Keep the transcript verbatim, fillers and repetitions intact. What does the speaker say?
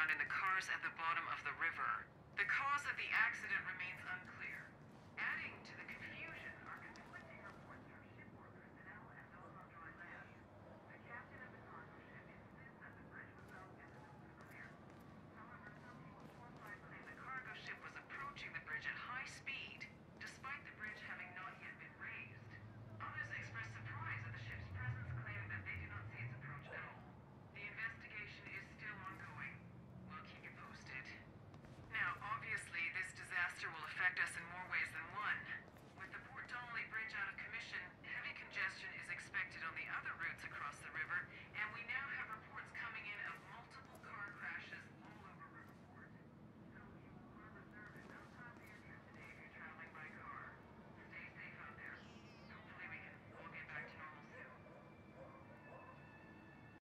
found in the cars at the bottom of the river. The cause of the accident remains unclear. Adding to the